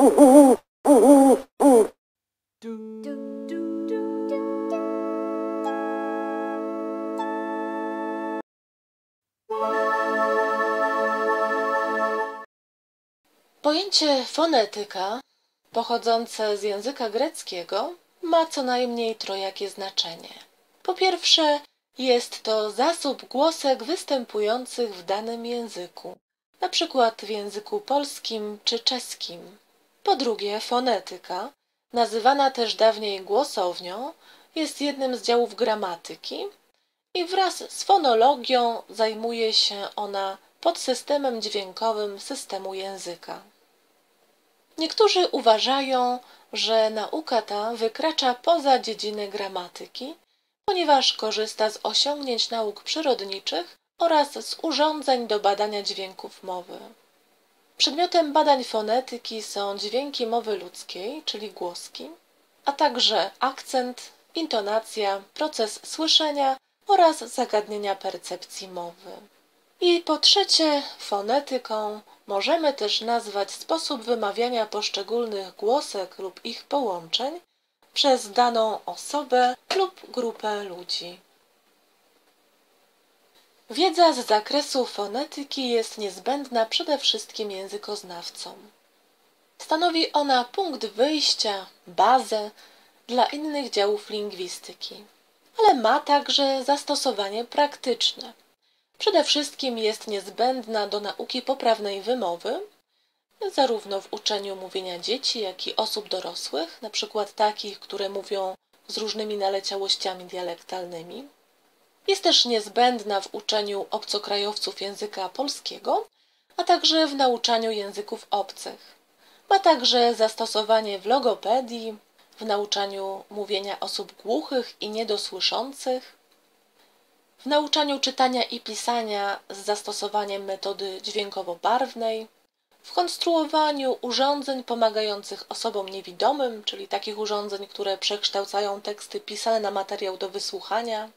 Pojęcie fonetyka, pochodzące z języka greckiego, ma co najmniej trojakie znaczenie. Po pierwsze, jest to zasób głosek występujących w danym języku, na przykład w języku polskim czy czeskim. Po drugie, fonetyka, nazywana też dawniej głosownią, jest jednym z działów gramatyki i wraz z fonologią zajmuje się ona podsystemem dźwiękowym systemu języka. Niektórzy uważają, że nauka ta wykracza poza dziedzinę gramatyki, ponieważ korzysta z osiągnięć nauk przyrodniczych oraz z urządzeń do badania dźwięków mowy. Przedmiotem badań fonetyki są dźwięki mowy ludzkiej, czyli głoski, a także akcent, intonacja, proces słyszenia oraz zagadnienia percepcji mowy. I po trzecie, fonetyką możemy też nazwać sposób wymawiania poszczególnych głosek lub ich połączeń przez daną osobę lub grupę ludzi. Wiedza z zakresu fonetyki jest niezbędna przede wszystkim językoznawcom. Stanowi ona punkt wyjścia, bazę dla innych działów lingwistyki, ale ma także zastosowanie praktyczne. Przede wszystkim jest niezbędna do nauki poprawnej wymowy, zarówno w uczeniu mówienia dzieci, jak i osób dorosłych, na przykład takich, które mówią z różnymi naleciałościami dialektalnymi. Jest też niezbędna w uczeniu obcokrajowców języka polskiego, a także w nauczaniu języków obcych. Ma także zastosowanie w logopedii, w nauczaniu mówienia osób głuchych i niedosłyszących, w nauczaniu czytania i pisania z zastosowaniem metody dźwiękowo-barwnej, w konstruowaniu urządzeń pomagających osobom niewidomym, czyli takich urządzeń, które przekształcają teksty pisane na materiał do wysłuchania.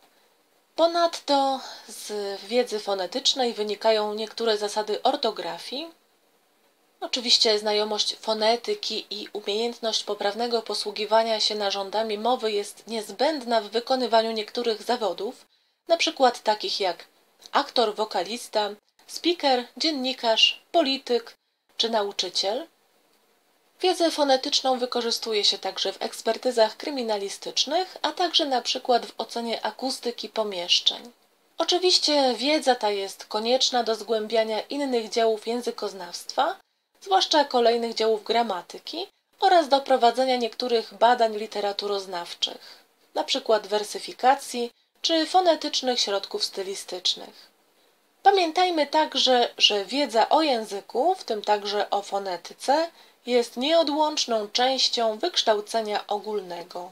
Ponadto z wiedzy fonetycznej wynikają niektóre zasady ortografii. Oczywiście znajomość fonetyki i umiejętność poprawnego posługiwania się narządami mowy jest niezbędna w wykonywaniu niektórych zawodów, na przykład takich jak aktor, wokalista, speaker, dziennikarz, polityk czy nauczyciel. Wiedzę fonetyczną wykorzystuje się także w ekspertyzach kryminalistycznych, a także na przykład w ocenie akustyki pomieszczeń. Oczywiście wiedza ta jest konieczna do zgłębiania innych działów językoznawstwa, zwłaszcza kolejnych działów gramatyki oraz do prowadzenia niektórych badań literaturoznawczych, na przykład wersyfikacji czy fonetycznych środków stylistycznych. Pamiętajmy także, że wiedza o języku, w tym także o fonetyce, jest nieodłączną częścią wykształcenia ogólnego.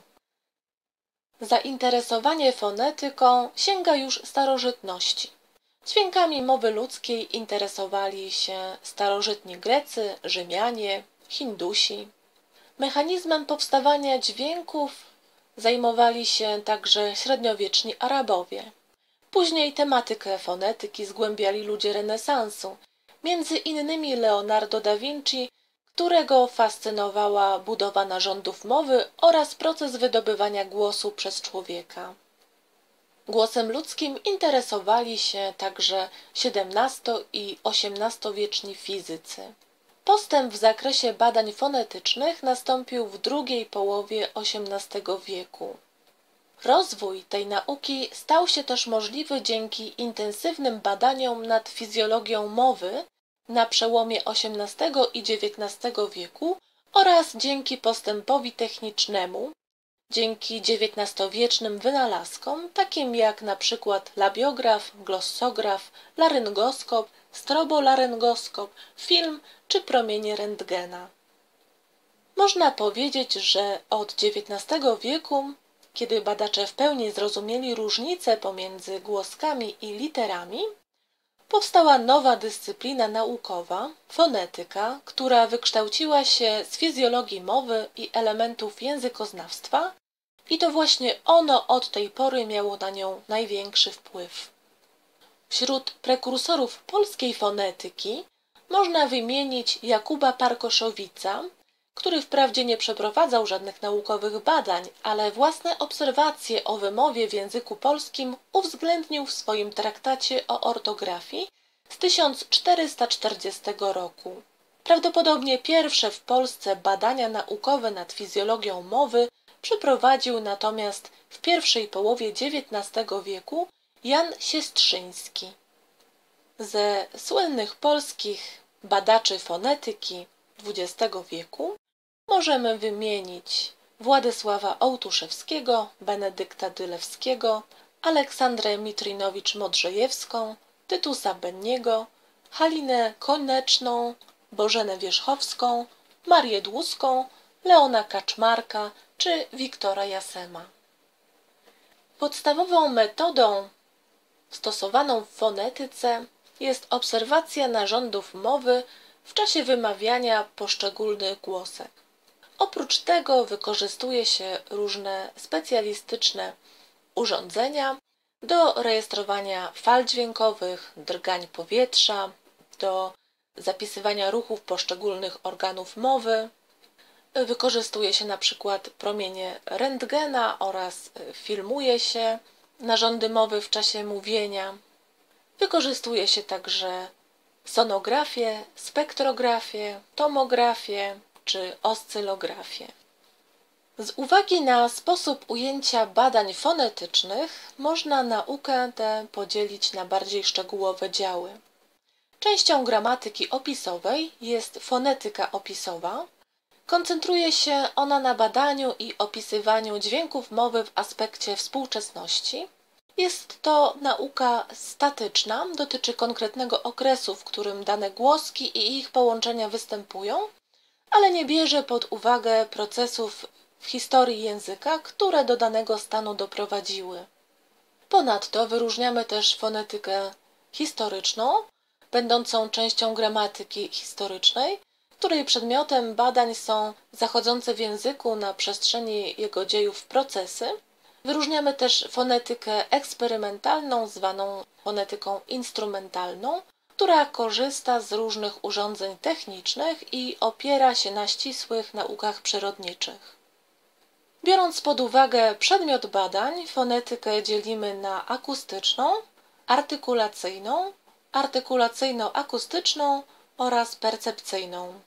Zainteresowanie fonetyką sięga już starożytności. Dźwiękami mowy ludzkiej interesowali się starożytni Grecy, Rzymianie, Hindusi. Mechanizmem powstawania dźwięków zajmowali się także średniowieczni Arabowie. Później tematykę fonetyki zgłębiali ludzie renesansu, między innymi Leonardo da Vinci, którego fascynowała budowa narządów mowy oraz proces wydobywania głosu przez człowieka. Głosem ludzkim interesowali się także XVII i XVIII-wieczni fizycy. Postęp w zakresie badań fonetycznych nastąpił w drugiej połowie XVIII wieku. Rozwój tej nauki stał się też możliwy dzięki intensywnym badaniom nad fizjologią mowy na przełomie XVIII i XIX wieku oraz dzięki postępowi technicznemu, dzięki XIX-wiecznym wynalazkom, takim jak na przykład labiograf, glossograf, laryngoskop, strobolaryngoskop, film czy promienie rentgena. Można powiedzieć, że od XIX wieku, kiedy badacze w pełni zrozumieli różnice pomiędzy głoskami i literami, powstała nowa dyscyplina naukowa, fonetyka, która wykształciła się z fizjologii mowy i elementów językoznawstwa i to właśnie ono od tej pory miało na nią największy wpływ. Wśród prekursorów polskiej fonetyki można wymienić Jakuba Parkoszowica, który wprawdzie nie przeprowadzał żadnych naukowych badań, ale własne obserwacje o wymowie w języku polskim uwzględnił w swoim traktacie o ortografii z 1440 roku. Prawdopodobnie pierwsze w Polsce badania naukowe nad fizjologią mowy przeprowadził natomiast w pierwszej połowie XIX wieku Jan Siestrzyński. Ze słynnych polskich badaczy fonetyki XX wieku możemy wymienić Władysława Ołtuszewskiego, Benedykta Dylewskiego, Aleksandrę Mitrinowicz-Modrzejewską, Tytusa Benniego, Halinę Koneczną, Bożenę Wierzchowską, Marię Dłuską, Leona Kaczmarka czy Wiktora Jasema. Podstawową metodą stosowaną w fonetyce jest obserwacja narządów mowy w czasie wymawiania poszczególnych głosek. Oprócz tego wykorzystuje się różne specjalistyczne urządzenia do rejestrowania fal dźwiękowych, drgań powietrza, do zapisywania ruchów poszczególnych organów mowy. Wykorzystuje się na przykład promienie rentgena oraz filmuje się narządy mowy w czasie mówienia. Wykorzystuje się także sonografię, spektrografię, tomografię czy oscylografię. Z uwagi na sposób ujęcia badań fonetycznych można naukę tę podzielić na bardziej szczegółowe działy. Częścią gramatyki opisowej jest fonetyka opisowa. Koncentruje się ona na badaniu i opisywaniu dźwięków mowy w aspekcie współczesności. Jest to nauka statyczna, dotyczy konkretnego okresu, w którym dane głoski i ich połączenia występują, ale nie bierze pod uwagę procesów w historii języka, które do danego stanu doprowadziły. Ponadto wyróżniamy też fonetykę historyczną, będącą częścią gramatyki historycznej, której przedmiotem badań są zachodzące w języku na przestrzeni jego dziejów procesy. Wyróżniamy też fonetykę eksperymentalną, zwaną fonetyką instrumentalną, która korzysta z różnych urządzeń technicznych i opiera się na ścisłych naukach przyrodniczych. Biorąc pod uwagę przedmiot badań, fonetykę dzielimy na akustyczną, artykulacyjną, artykulacyjno-akustyczną oraz percepcyjną.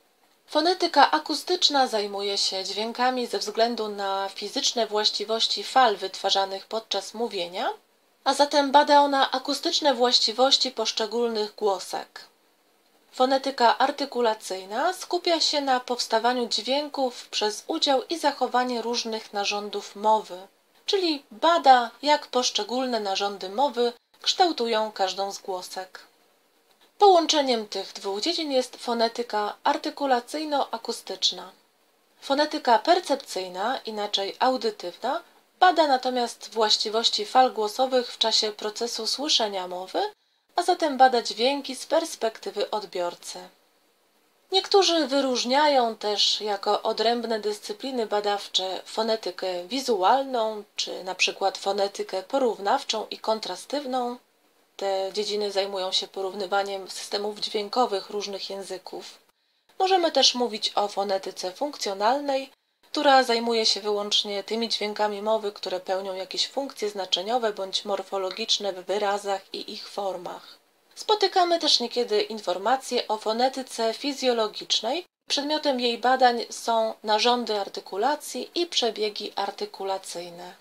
Fonetyka akustyczna zajmuje się dźwiękami ze względu na fizyczne właściwości fal wytwarzanych podczas mówienia, a zatem bada ona akustyczne właściwości poszczególnych głosek. Fonetyka artykulacyjna skupia się na powstawaniu dźwięków przez udział i zachowanie różnych narządów mowy, czyli bada, jak poszczególne narządy mowy kształtują każdą z głosek. Połączeniem tych dwóch dziedzin jest fonetyka artykulacyjno-akustyczna. Fonetyka percepcyjna, inaczej audytywna, bada natomiast właściwości fal głosowych w czasie procesu słyszenia mowy, a zatem bada dźwięki z perspektywy odbiorcy. Niektórzy wyróżniają też jako odrębne dyscypliny badawcze fonetykę wizualną, czy na przykład fonetykę porównawczą i kontrastywną. Te dziedziny zajmują się porównywaniem systemów dźwiękowych różnych języków. Możemy też mówić o fonetyce funkcjonalnej, która zajmuje się wyłącznie tymi dźwiękami mowy, które pełnią jakieś funkcje znaczeniowe bądź morfologiczne w wyrazach i ich formach. Spotykamy też niekiedy informacje o fonetyce fizjologicznej. Przedmiotem jej badań są narządy artykulacji i przebiegi artykulacyjne.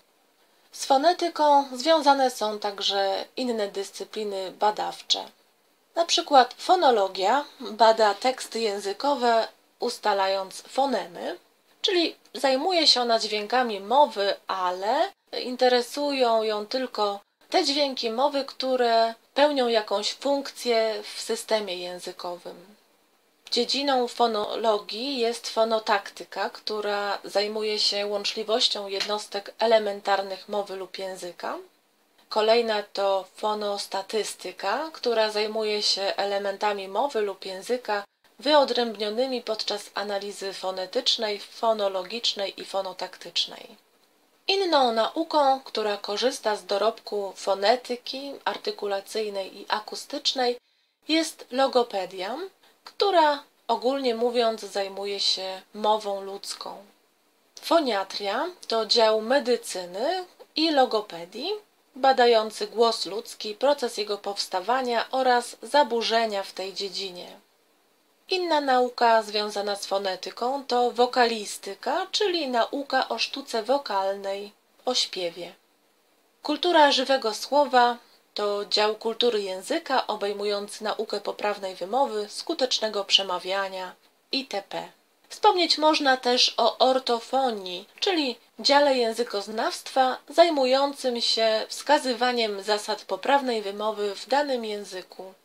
Z fonetyką związane są także inne dyscypliny badawcze. Na przykład fonologia bada teksty językowe ustalając fonemy, czyli zajmuje się ona dźwiękami mowy, ale interesują ją tylko te dźwięki mowy, które pełnią jakąś funkcję w systemie językowym. Dziedziną fonologii jest fonotaktyka, która zajmuje się łączliwością jednostek elementarnych mowy lub języka. Kolejna to fonostatystyka, która zajmuje się elementami mowy lub języka wyodrębnionymi podczas analizy fonetycznej, fonologicznej i fonotaktycznej. Inną nauką, która korzysta z dorobku fonetyki artykulacyjnej i akustycznej, jest logopedia, która ogólnie mówiąc zajmuje się mową ludzką. Foniatria to dział medycyny i logopedii, badający głos ludzki, proces jego powstawania oraz zaburzenia w tej dziedzinie. Inna nauka związana z fonetyką to wokalistyka, czyli nauka o sztuce wokalnej, o śpiewie. Kultura żywego słowa to dział kultury języka obejmujący naukę poprawnej wymowy, skutecznego przemawiania itp. Wspomnieć można też o ortofonii, czyli dziale językoznawstwa zajmującym się wskazywaniem zasad poprawnej wymowy w danym języku.